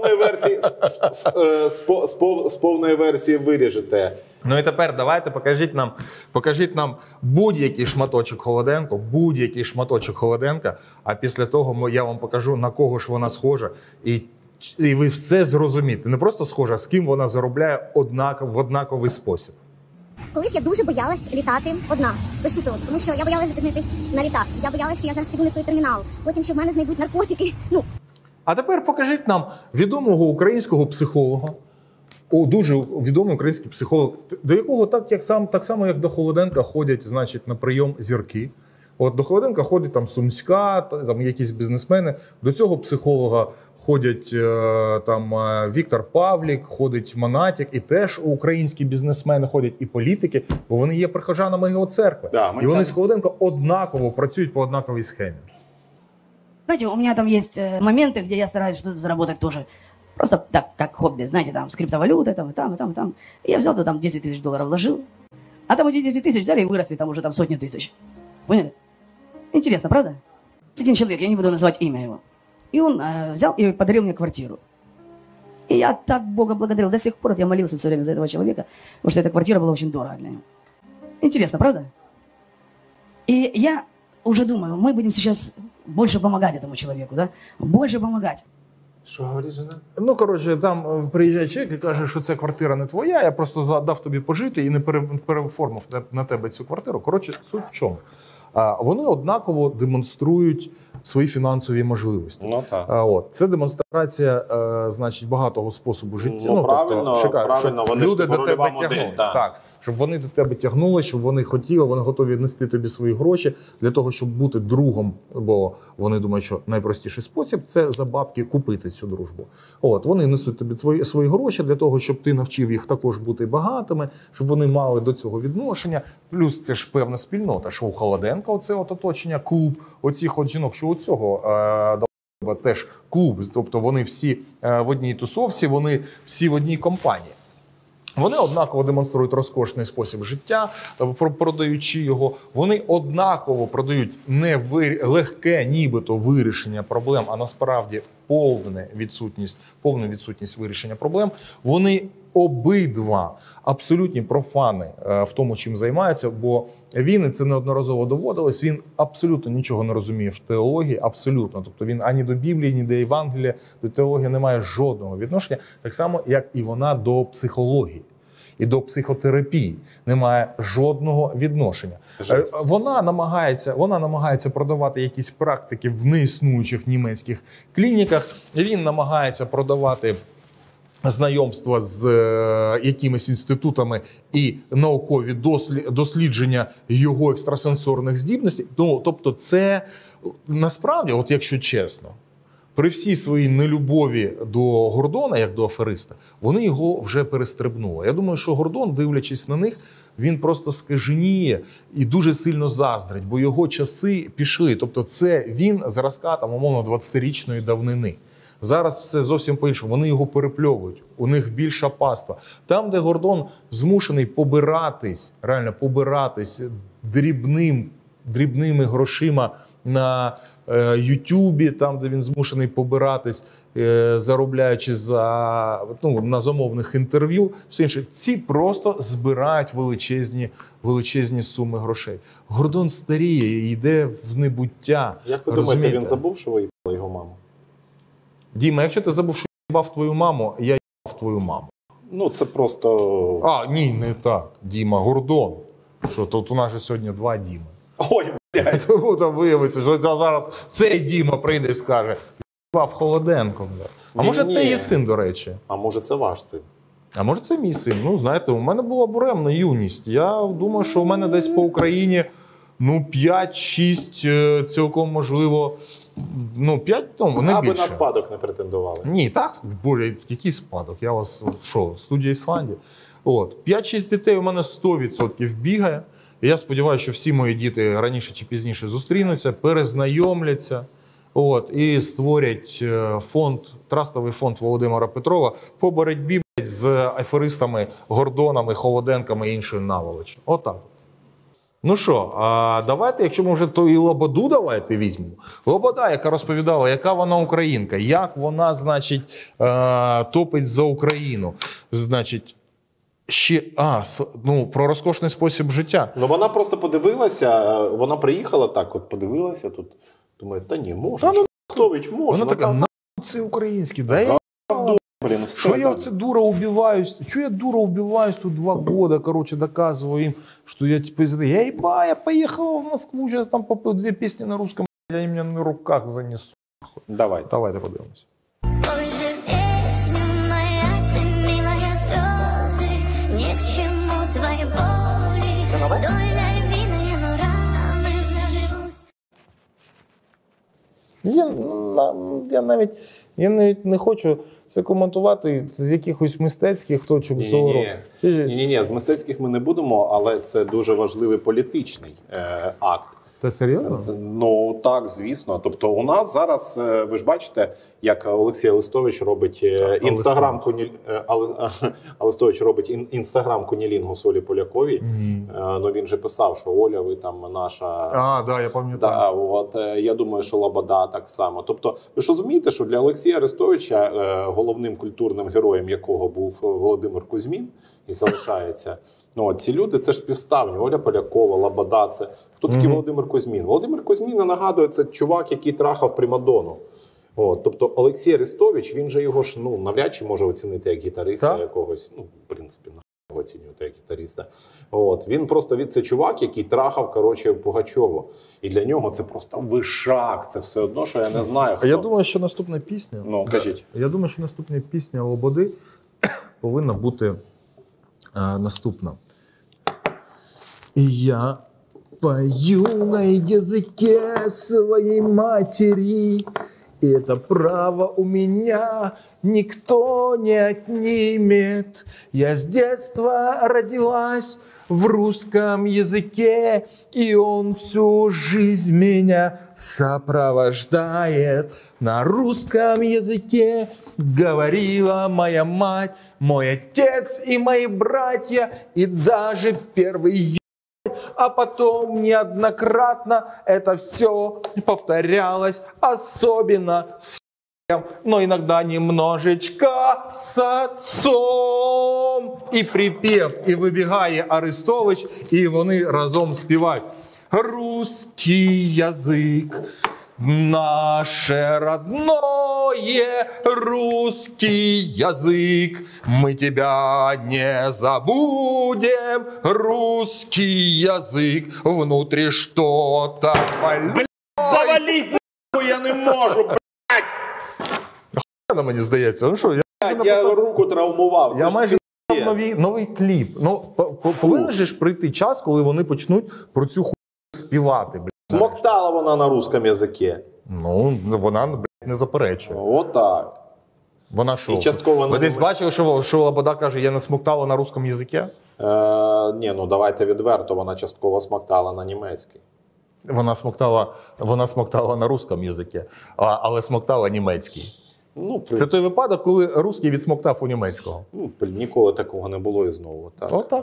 з повної версії виріжете. Ну і тепер давайте покажіть нам будь-який шматочок Холоденка, а після того я вам покажу, на кого ж вона схожа, і ви все зрозумієте. Не просто схожа, а з ким вона заробляє в однаковий спосіб. Колись я дуже боялась літати одна, без світу, тому що я боялась запізнитись на літак. Я боялась, що я зараз піду не в той термінал. Потім, що в мене знайдуть наркотики. Ну, А тепер покажіть нам відомого українського психолога, дуже відомий український психолог, до якого так само, як до Холоденка, ходять, значить, на прийом зірки. От до Холоденка ходять там Сумська, там якісь бізнесмени. До цього психолога ходять там Віктор Павлік, ходить Монатік, і теж українські бізнесмени ходять, і політики, бо вони є прихожанами його церкви. Да, і вони з Холоденко однаково працюють по однаковій схемі. Знаете, у меня там есть моменты, где я стараюсь что-то заработать тоже. Просто так, как хобби, знаете, там, с криптовалютой, там, и там, и там, и там. И я взял, то там 10 тысяч долларов вложил, а там эти 10 тысяч взяли и выросли, там уже там сотни тысяч. Поняли? Интересно, правда? Один человек, я не буду называть имя его. И он взял и подарил мне квартиру. И я так Бога благодарил. До сих пор я молился все время за этого человека, потому что эта квартира была очень дорого для него. Интересно, правда? И я уже думаю, мы будем сейчас больше помогать этому человеку, да? Больше помогать. Що говорить жена? Ну, коротше, там приїжджає чоловік і каже, що ця квартира не твоя, я просто дав тобі пожити і не переформив на тебе цю квартиру. Коротше, суть в чому? Вони однаково демонструють свої фінансові можливості. Ну, так. От. Це демонстрація, значить, багатого способу життя. Ну, правильно, правильно, вони ж люди до типу тебе рольова модель, тягнулись. так. Так. Щоб вони до тебе тягнули, щоб вони хотіли, вони готові нести тобі свої гроші для того, щоб бути другом, бо вони думають, що найпростіший спосіб – це за бабки купити цю дружбу. От, вони несуть тобі свої гроші для того, щоб ти навчив їх також бути багатими, щоб вони мали до цього відношення. Плюс це ж певна спільнота, що у Холоденка оце от оточення, клуб оцих от жінок, що у цього теж клуб, тобто вони всі в одній тусовці, вони всі в одній компанії. Вони однаково демонструють розкошний спосіб життя, продаючи його. Вони однаково продають не легке нібито вирішення проблем, а насправді повну відсутність вирішення проблем. Вони обидва абсолютні профани в тому, чим займаються, бо він, і це неодноразово доводилось, він абсолютно нічого не розуміє в теології, абсолютно. Тобто він ані до Біблії, ні до Євангелія, до теології не має жодного відношення, так само, як і вона до психології. І до психотерапії немає жодного відношення. Вона намагається продавати якісь практики в неіснуючих німецьких клініках. Він намагається продавати знайомства з якимись інститутами і наукові дослідження його екстрасенсорних здібностей. Ну, тобто це насправді, от якщо чесно, при всій своїй нелюбові до Гордона, як до афериста, вони його вже перестрибнули. Я думаю, що Гордон, дивлячись на них, він просто скаженіє і дуже сильно заздрить, бо його часи пішли. Тобто це він зразка, там, умовно, 20-річної давнини. Зараз все зовсім по-іншому. Вони його перепльовують. У них більша паства. Там, де Гордон змушений побиратись, реально побиратись дрібними грошима на Ютубі, там, де він змушений побиратись, заробляючи на замовних інтерв'ю, все інше. Ці просто збирають величезні суми грошей. Гордон старіє і йде в небуття. Як ви думаєте, він забув, що ви їбали його маму? Діма, якщо ти забув, що я їбав твою маму, я їбав твою маму. Ну, це просто... Ні, не так. Діма, Гордон. Що, тут у нас же сьогодні два Діми. Ой, блядь. Тому там виявиться, що зараз цей Діма прийде і скаже, їбав Холоденко. А може це її син, до речі? А може це ваш син? А може це мій син? Ну, знаєте, у мене була буремна юність. Я думаю, що у мене десь по Україні 5-6 цілком можливо. 5, не аби більше. на спадок не претендували. Ні, так, боже, який спадок? Я вас, студія Ісландія. 5-6 дітей у мене 100% бігає. І я сподіваюся, що всі мої діти раніше чи пізніше зустрінуться, перезнайомляться, і створять трастовий фонд Володимира Петрова по боротьбі з аферистами, Гордонами, Холоденками і іншою наволочю. Отак. Ну що, давайте, якщо ми вже то і Лободу давайте візьмемо. Лобода, яка розповідала, яка вона українка, як вона, значить, топить за Україну. Значить, про розкошний спосіб життя. Ну вона просто подивилася, вона приїхала так, подивилася тут. Думає, та ні, можна. Хтович, можна. Вона така, це українське, Блин, что я вот дура убиваюсь? Что я дура убиваюсь тут 2 года, доказываю им, что я типа я поехала в Москву, сейчас там попою 2 песни на русском, я им меня на руках занесу. Давайте подивимось. нове. Я навіть не хочу це коментувати з якихось мистецьких точок зору. Ні, з мистецьких ми не будемо, але це дуже важливий політичний акт. Це серйозно? Ну так, звісно. Тобто у нас зараз, ви ж бачите, як Олексій Листович робить інстаграм кунілінгус Олі Поляковій. Ну він же писав, що Оля, ви там наша. Я пам'ятаю. Я думаю, що Лобода так само. Тобто, ви ж розумієте, що для Олексія Арестовича, головним культурним героєм якого був Володимир Кузьмін і залишається. Ну, ці люди, це ж співставні. Оля Полякова, Лобода, це хто такий Володимир Кузьмін? Володимир Кузьмін, нагадує, це чувак, який трахав примадонну. Тобто Олексій Арестович, він же його ж навряд чи може оцінити як гітариста якогось, в принципі, його оцінювати як гітариста. Він просто це чувак, який трахав, Пугачову. І для нього це просто вишак, це все одно, що я не знаю. Хто. Я думаю, що наступна пісня, кажіть. Я думаю, що наступна пісня Лободи повинна бути наступна. Я пою на языке своей матери, и это право у меня никто не отнимет. Я с детства родилась в русском языке, и он всю жизнь меня сопровождает. На русском языке говорила моя мать, мой отец и мои братья, и даже первый а потом неоднократно это все повторялось, особенно с но иногда немножечко с отцом. И припев, и вибігає Арестович, і вони разом співають. Русский язык, наше родное, русский язык, мы тебя не забудем, русский язык, внутри что-то болит. Завалить, я не можу, Охуєнно, мені здається. Ну що, я руку травмував. Я майже новий кліп. Ну, повинен же ж прийти час, коли вони почнуть про цю хуйню співати. Смоктала вона на русском язикі. Ну, вона, не заперечує. Отак. Вона що? І частково Ви десь бачили, що Лобода каже, я не смоктала на русском язикі? Ні, ну давайте відверто, вона частково смоктала на німецький. Вона смоктала на русском язикі, але смоктала німецький. Ну, це той випадок, коли русський відсмоктав у німецького. Ніколи такого не було і знову. Так. Отак.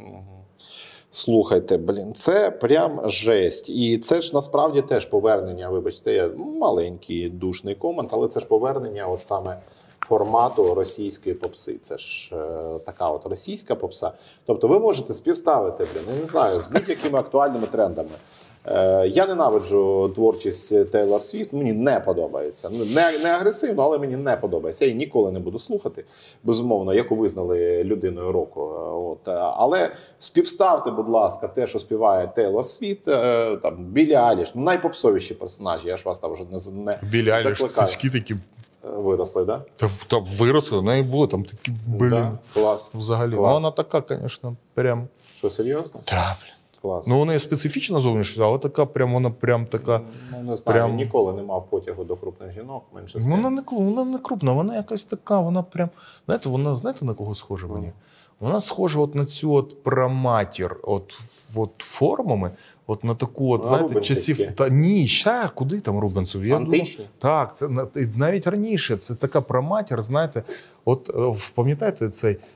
Слухайте, це прям жесть. І це ж насправді теж повернення, вибачте, маленький душний комент, але це ж повернення от саме формату російської попси. Це ж така от російська попса. Тобто ви можете співставити, я не знаю, з будь-якими актуальними трендами. Я ненавиджу творчість Тейлор Свіфт, мені не подобається. Не агресивно, але мені не подобається. Я її ніколи не буду слухати, безумовно, яку визнали людиною року. Але співставте, будь ласка, те, що співає Тейлор Свіфт, там, Біллі Айліш, найпопсовіші персонажі, я ж вас там вже не закликаю. Біллі Айліш, стички такі... Виросли, так? Да? Та виросли, вона і було, там такі, клас. Взагалі. Клас. Ну, вона така, звісно, прям... Що, серйозно? Так, клас. Ну, у неї специфічна зовнішність, але така, вона прям така... Ну, не знаю, прям... ніколи не мав потягу до крупних жінок, менше з тим. Вона не крупна, вона якась така, вона прям... Знаєте, на кого схожа мені? Вона схожа от на цю от праматір, от формами, от на таку, от, знаєте, часів... Ні, куди там Рубенсові? Античні? Так, це навіть раніше, це така праматір, знаєте, от пам'ятаєте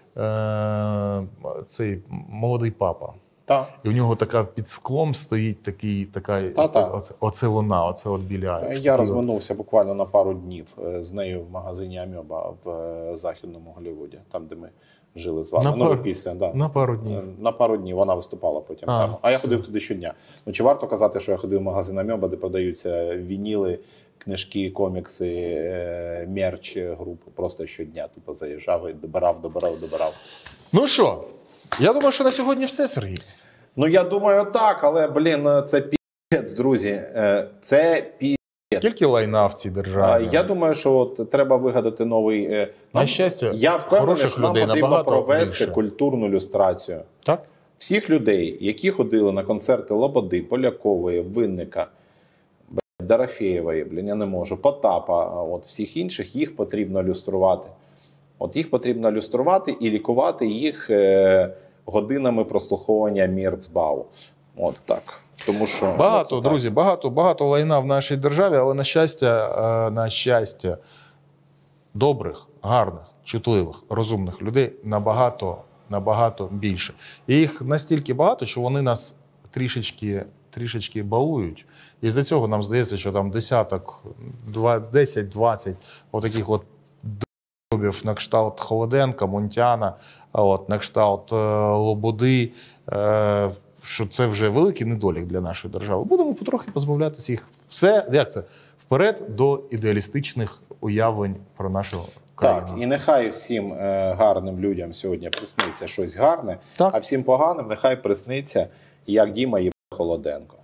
цей молодий папа? Так. І у нього така під склом стоїть оце вона, оце от Біллі Айліш. Я розминувся буквально на пару днів з нею в магазині Амьоба в Західному Голлівуді, там, де ми жили з вами. На пару днів. На пару днів вона виступала потім там. А я ходив туди щодня. Ну, чи варто казати, що я ходив в магазин Амьоба, де продаються вініли, книжки, комікси, мерч групи. Просто щодня тупо заїжджав і добирав. Ну що, я думаю, що на сьогодні все, Сергій. Ну, я думаю, так, але, це пі***ць, друзі. Це пі***ць. Скільки лайна в цій державі? Я думаю, що треба вигадати новий... На щастя, я впевнений, що нам потрібно провести культурну люстрацію. Так? Всіх людей, які ходили на концерти Лободи, Полякової, Винника, Дорофєєвої, я не можу, Потапа, от всіх інших, їх потрібно люструвати. От їх потрібно люструвати і лікувати їх годинами прослуховування Мірцбау. От так. Тому що Багато, друзі, багато лайна в нашій державі, але на щастя, добрих, гарних, чутливих, розумних людей набагато більше. І їх настільки багато, що вони нас трішечки балують. І з-за цього нам здається, що там десяток, 10-20 отаких от дробів на кшталт Холоденка, Мунтяна, на кшталт Лободи, що це вже великий недолік для нашої держави. Будемо потрохи позбавлятися їх. Все, як це? Вперед до ідеалістичних уявлень про нашу країну. Так, і нехай всім гарним людям сьогодні присниться щось гарне, так. А всім поганим нехай присниться, як Діма їбе Холоденко.